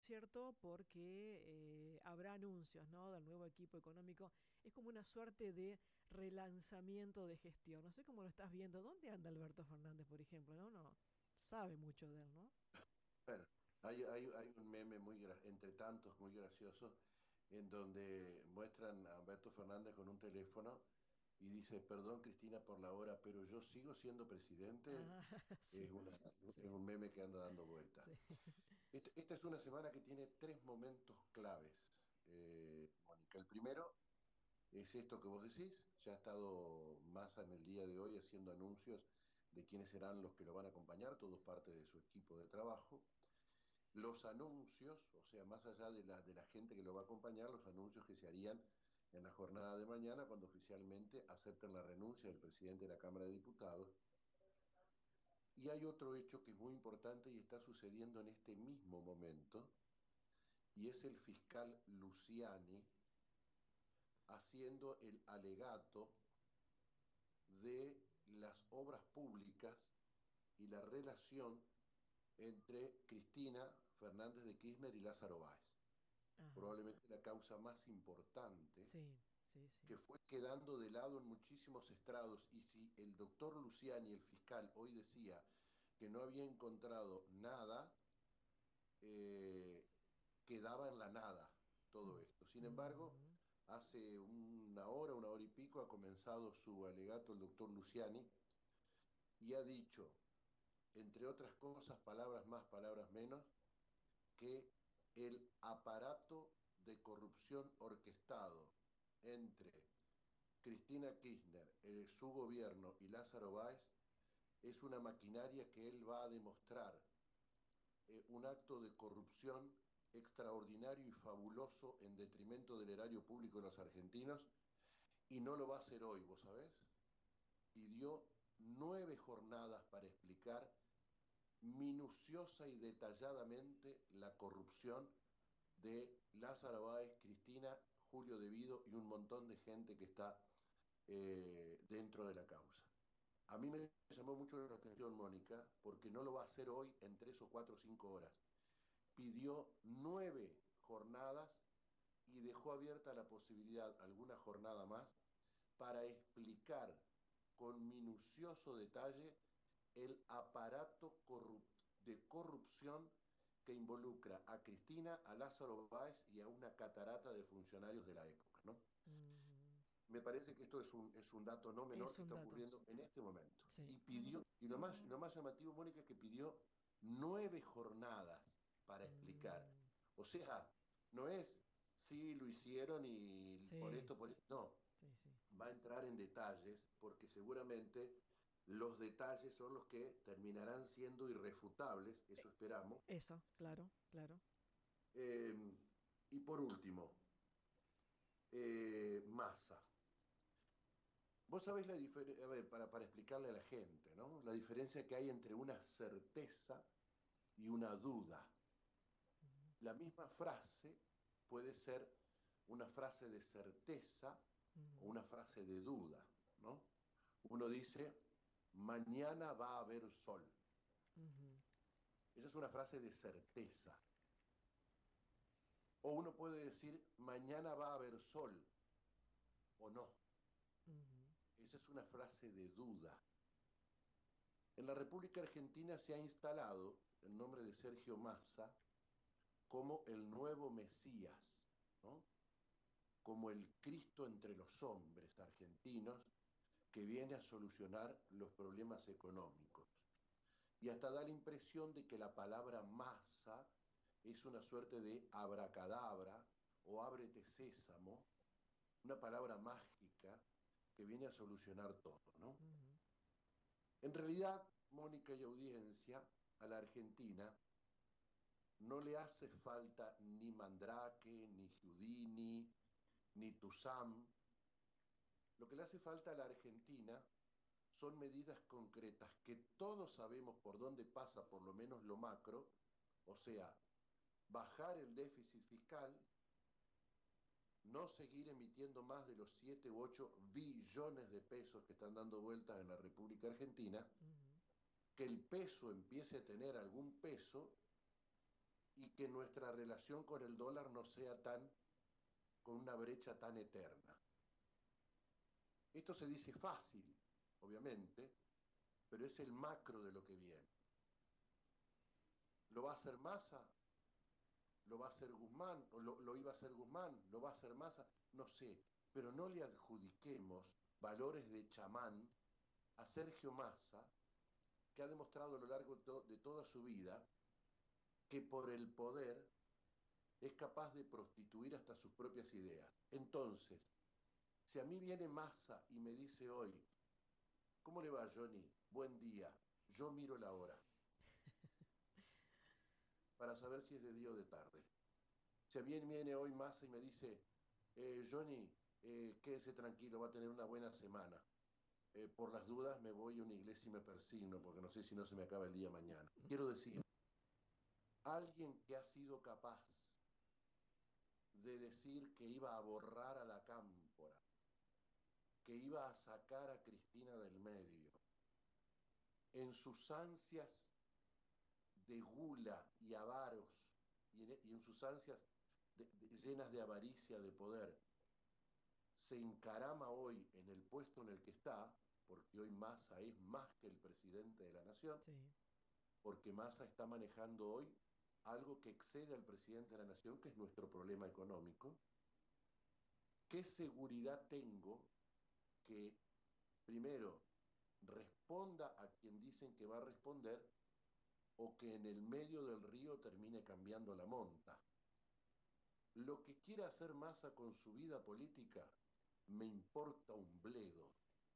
cierto? Porque habrá anuncios, ¿no? Del nuevo equipo económico. Es como una suerte de relanzamiento de gestión. No sé cómo lo estás viendo. ¿Dónde anda Alberto Fernández, por ejemplo? No sabe mucho de él, ¿no? Bueno, hay un meme entre tantos muy gracioso en donde muestran a Alberto Fernández con un teléfono y dice, perdón Cristina por la hora, pero yo sigo siendo presidente. Ah, Es sí, una, es sí, un meme que anda dando vuelta. sí. Esta es una semana que tiene tres momentos claves, Mónica. El primero es esto que vos decís, ya ha estado Massa en el día de hoy haciendo anuncios de quiénes serán los que lo van a acompañar, todos parte de su equipo de trabajo. Los anuncios, o sea, más allá de la gente que lo va a acompañar, los anuncios que se harían en la jornada de mañana cuando oficialmente acepten la renuncia del presidente de la Cámara de Diputados. Y hay otro hecho que es muy importante y está sucediendo en este mismo momento, y es el fiscal Luciani haciendo el alegato de las obras públicas y la relación entre Cristina Fernández de Kirchner y Lázaro Báez. Ajá. Probablemente la causa más importante, Sí, sí, sí. que fue quedando de lado en muchísimos estrados. Y si el doctor Luciani, el fiscal, hoy decía que no había encontrado nada, eh, quedaba en la nada todo Mm, esto. Sin embargo, ujú. hace una hora y pico, ha comenzado su alegato el doctor Luciani y ha dicho, entre otras cosas, palabras más, palabras menos, que el aparato de corrupción orquestado entre Cristina Kirchner, su gobierno y Lázaro Báez es una maquinaria que él va a demostrar un acto de corrupción extraordinario y fabuloso en detrimento del erario público de los argentinos, y no lo va a hacer hoy, ¿vos sabés? Pidió 9 jornadas para explicar minuciosa y detalladamente la corrupción de Lázaro Báez, Cristina, Julio Devido y un montón de gente que está dentro de la causa. A mí me llamó mucho la atención, Mónica, porque no lo va a hacer hoy en 3 o 4 o 5 horas. Pidió 9 jornadas y dejó abierta la posibilidad, alguna jornada más, para explicar con minucioso detalle el aparato de corrupción que involucra a Cristina, a Lázaro Báez y a una catarata de funcionarios de la época, ¿no? Ujú. Me parece que esto es un dato no menor Es que un está dato. ocurriendo en este momento. Sí. Y pidió, y lo más llamativo, Mónica, es que pidió 9 jornadas para explicar. Mm, O sea, no es sí lo hicieron y sí, por esto, no, sí, sí. va a entrar en detalles porque seguramente los detalles son los que terminarán siendo irrefutables, eso esperamos. Eso, claro, claro. Eh, y por último, Massa. Vos sabés la diferencia, a ver, para explicarle a la gente, ¿no? La diferencia que hay entre una certeza y una duda. La misma frase puede ser una frase de certeza o Ujú, una frase de duda, ¿no? Uno dice, mañana va a haber sol. ujú, Esa es una frase de certeza. O uno puede decir, mañana va a haber sol o no. ujú. Esa es una frase de duda. En la República Argentina se ha instalado el nombre de Sergio Massa como el nuevo Mesías, ¿no? Como el Cristo entre los hombres argentinos que viene a solucionar los problemas económicos. Y hasta da la impresión de que la palabra masa es una suerte de abracadabra o ábrete sésamo, una palabra mágica que viene a solucionar todo, ¿no? Ujú. En realidad, Mónica y audiencia, a la Argentina no le hace falta ni Mandrake, ni Giudini, ni Tuzam. Lo que le hace falta a la Argentina son medidas concretas que todos sabemos por dónde pasa, por lo menos lo macro, o sea, bajar el déficit fiscal, no seguir emitiendo más de los 7 u 8 billones de pesos que están dando vueltas en la República Argentina, Ujú. que el peso empiece a tener algún peso y que nuestra relación con el dólar no sea con una brecha tan eterna. Esto se dice fácil, obviamente, pero es el macro de lo que viene. ¿Lo va a hacer Massa? ¿Lo va a hacer Guzmán? ¿O lo iba a hacer Guzmán? ¿Lo va a hacer Massa? No sé, pero no le adjudiquemos valores de chamán a Sergio Massa, que ha demostrado a lo largo de toda su vida que por el poder es capaz de prostituir hasta sus propias ideas. Entonces, si a mí viene Massa y me dice hoy, ¿cómo le va, Johnny? Buen día. Yo miro la hora para saber si es de día o de tarde. Si a mí viene hoy Massa y me dice, Johnny, quédese tranquilo, va a tener una buena semana. Por las dudas me voy a una iglesia y me persigno, porque no sé si no se me acaba el día mañana. Quiero decir, alguien que ha sido capaz de decir que iba a borrar a la Cámpora, que iba a sacar a Cristina del medio, en sus ansias de gula y avaros, y en sus ansias llenas de avaricia de poder, se encarama hoy en el puesto en el que está, porque hoy Massa es más que el presidente de la nación, Sí. porque Massa está manejando hoy algo que excede al presidente de la nación, que es nuestro problema económico. ¿Qué seguridad tengo que, primero, responda a quien dicen que va a responder, o que en el medio del río termine cambiando la monta? Lo que quiera hacer Massa con su vida política me importa un bledo.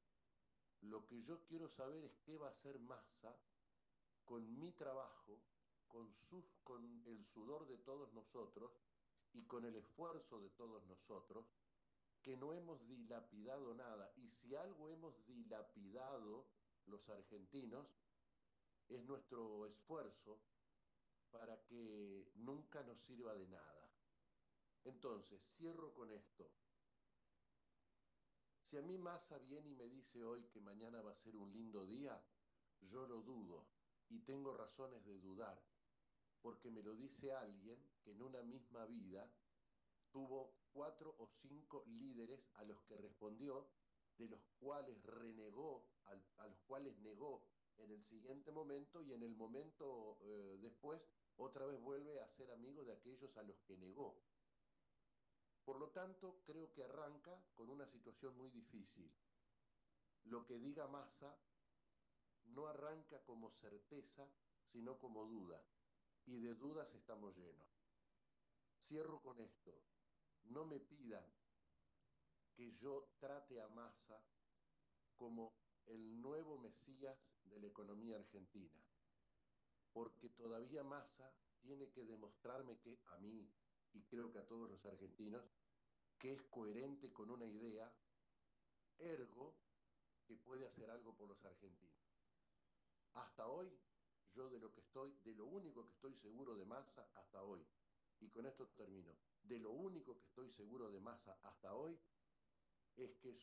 Lo que yo quiero saber es qué va a hacer Massa con mi trabajo, con el sudor de todos nosotros y con el esfuerzo de todos nosotros, que no hemos dilapidado nada. Y si algo hemos dilapidado los argentinos, es nuestro esfuerzo para que nunca nos sirva de nada. Entonces, cierro con esto. Si a mí Massa viene y me dice hoy que mañana va a ser un lindo día, yo lo dudo y tengo razones de dudar, porque me lo dice alguien que en una misma vida tuvo 4 o 5 líderes a los que respondió, de los cuales renegó, a los cuales negó en el siguiente momento, y en el momento después otra vez vuelve a ser amigo de aquellos a los que negó. Por lo tanto, creo que arranca con una situación muy difícil. Lo que diga Massa no arranca como certeza, sino como duda, y de dudas estamos llenos. Cierro con esto. No me pidan que yo trate a Massa como el nuevo Mesías de la economía argentina, porque todavía Massa tiene que demostrarme, que a mí, y creo que a todos los argentinos, que es coherente con una idea, ergo que puede hacer algo por los argentinos. Hasta hoy, yo de lo único que estoy seguro de Massa hasta hoy, y con esto termino, de lo único que estoy seguro de Massa hasta hoy, es que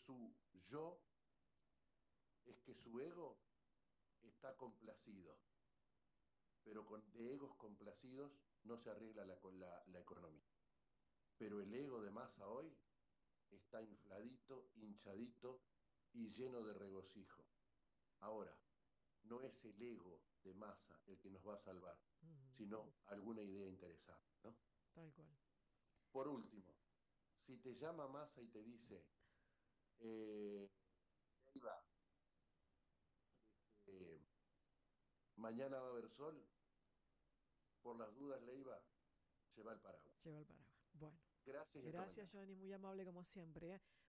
su ego está complacido, pero de egos complacidos no se arregla la economía. Pero el ego de Massa hoy está infladito, hinchadito y lleno de regocijo. Ahora, no es el ego de Massa el que nos va a salvar, sino alguna idea interesante, ¿no? Tal cual. Por último, si te llama Massa y te dice, Leiva, mañana va a haber sol, por las dudas, Leiva, lleva el paraguas. Lleva el paraguas. Bueno. Gracias y hasta Gracias, mañana. Johnny. Muy amable como siempre, ¿eh?